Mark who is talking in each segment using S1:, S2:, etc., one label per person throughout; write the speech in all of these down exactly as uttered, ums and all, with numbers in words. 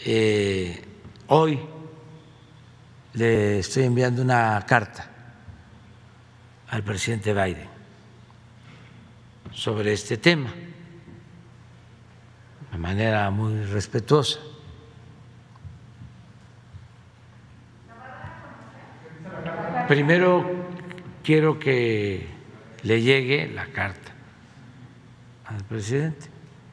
S1: eh, hoy le estoy enviando una carta al presidente Biden sobre este tema, de manera muy respetuosa. Primero quiero que le llegue la carta al presidente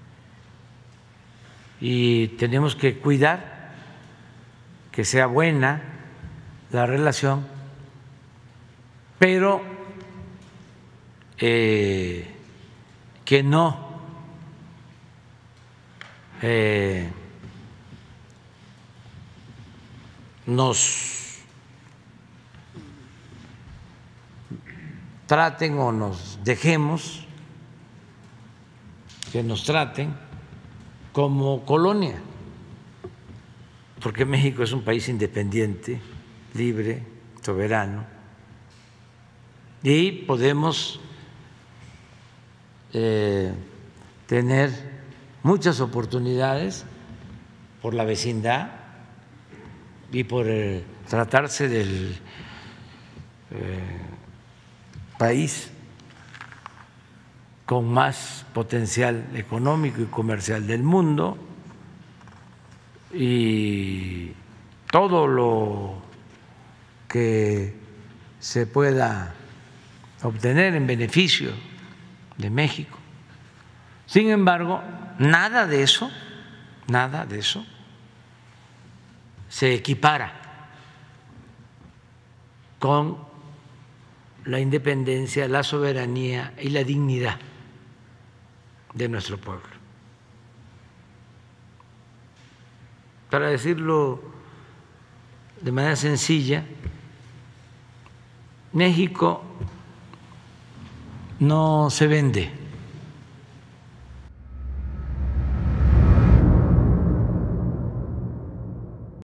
S1: y tenemos que cuidar que sea buena la relación, pero eh, que no eh, nos traten o nos dejemos que nos traten como colonia, porque México es un país independiente, libre, soberano, y podemos eh, tener muchas oportunidades por la vecindad y por eh, tratarse del eh, país con más potencial económico y comercial del mundo, y todo lo que se pueda obtener en beneficio de México. Sin embargo, nada de eso, nada de eso se equipara con la independencia, la soberanía y la dignidad de nuestro pueblo. Para decirlo de manera sencilla, México no se vende.